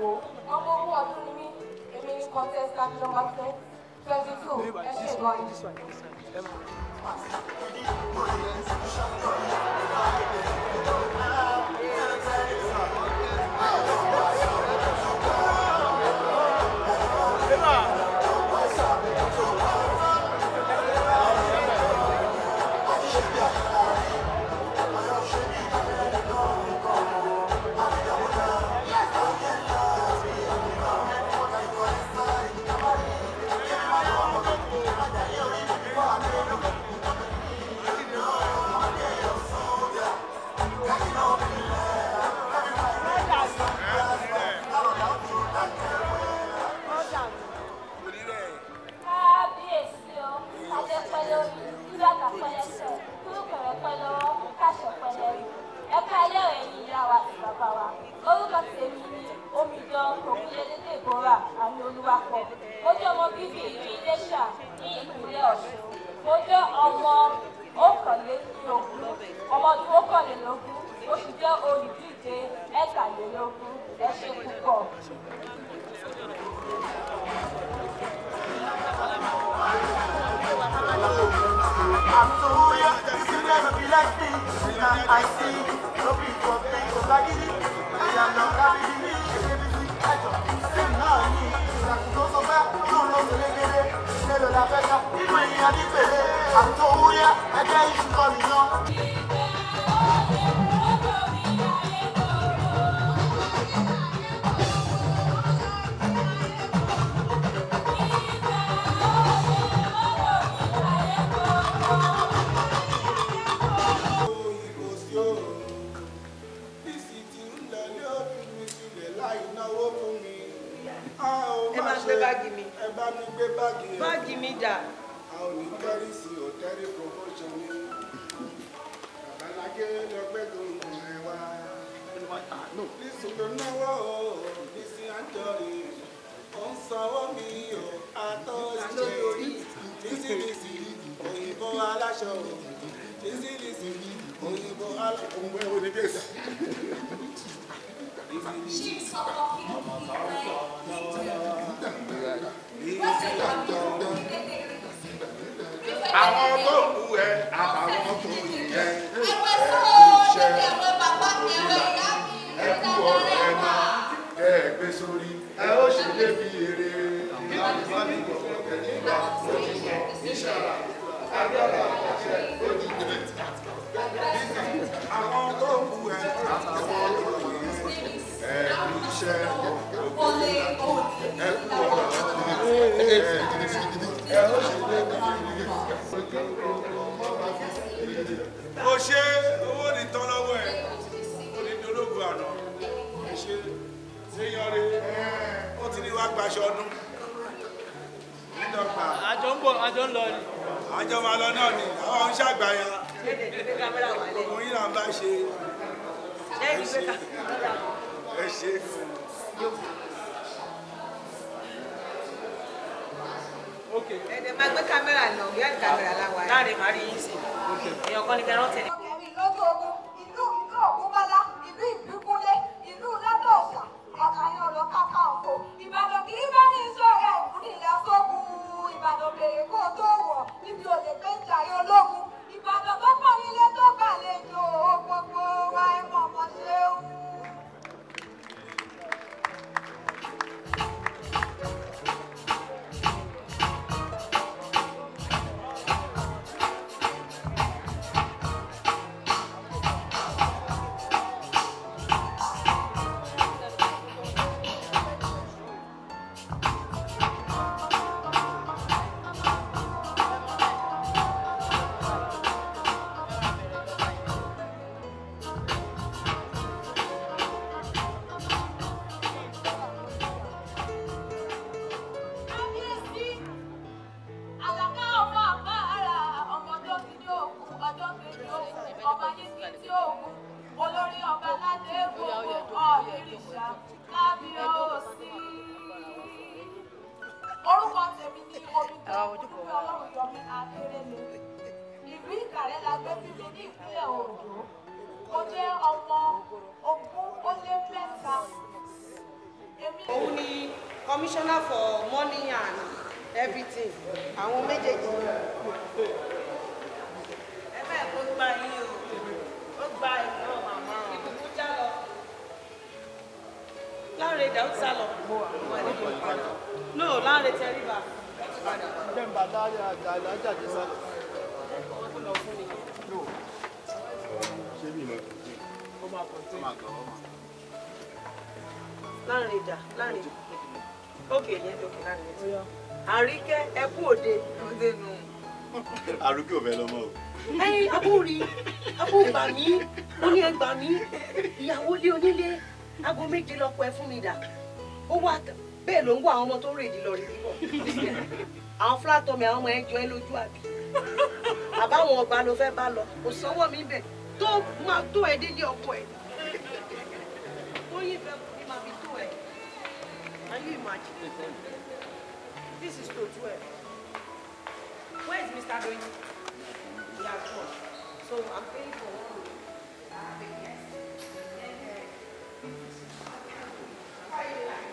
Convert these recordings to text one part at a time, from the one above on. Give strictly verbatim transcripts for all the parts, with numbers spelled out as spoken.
Kilarigbo. Ọmọ owó ọdún ni mí. Èmi ni contestant number twenty-two. Ẹ ṣe gan ni. commissioner for money and everything. Àwọn méjèèjì. Ẹ bẹ́ẹ̀ kó gba yín o. Ó gba ìná màmá. Ìbùkún já lọ. Lanre dà ó sá lọ. No, Lanre Teriba. Jẹ́ ń bá láyé àjáde sálọ. Ṣé bí ìmọ̀? Ó máa kọ̀ tí. Ó máa kọ̀ ọ́ mà. Lanre dà, Lanre. Okay, yẹn tó kí Lanre. Àríkẹ́ ẹ kú òde. Òde nù. Àrùkẹ́ ò fẹ́ lọ́mọ o. Ẹyin abúrí, abú gbà mí, ó ní ẹ gbà mí, ìyàwó lé onílé, aago méje lọ́pọ̀ ẹ fún mi dà. Ó wà bẹ́ẹ̀ ló ń wá àwọn ọmọ tó rèdí lọ rí bíbọ̀. Àwọn fúlátọ́mì àwọn ọmọ ẹ jọ ẹ lójú àbí. Àbáwọn ọgbà ló fẹ́ bá lọ, kò sọ́wọ́ mi bẹ̀ tó máa tó ẹ délé ọkọ ẹ. Ó yí fẹ́ kú ní máa fi tó ẹ. Can you imagine? This is to twelve. Where is Mister Doyin? He has gone. So I'm paying for one room. Ah, yes. How you like?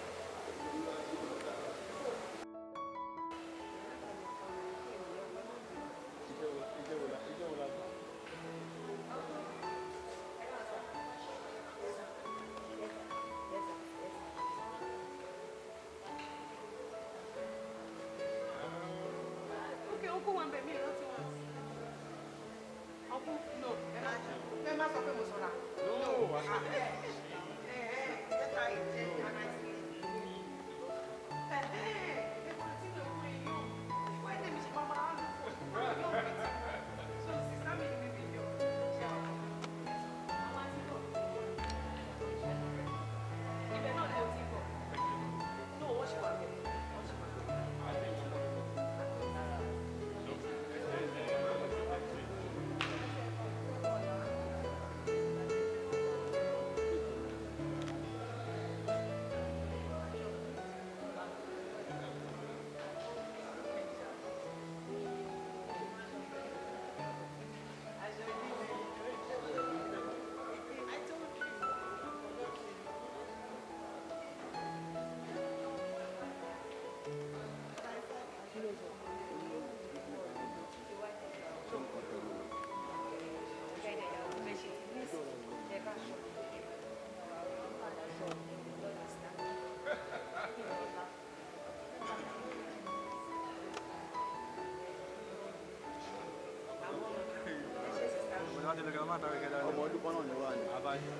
Ọmọ ọdún kan náà ni wà ní abájọ.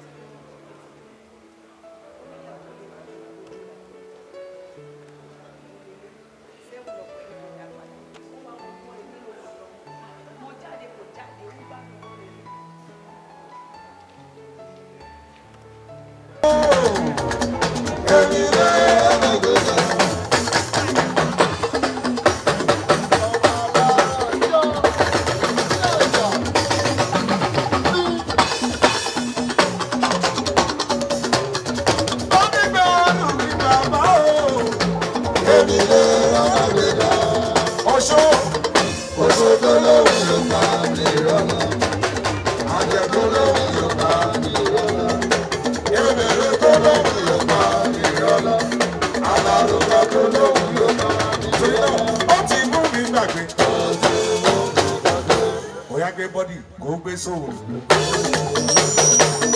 Body, go be soul.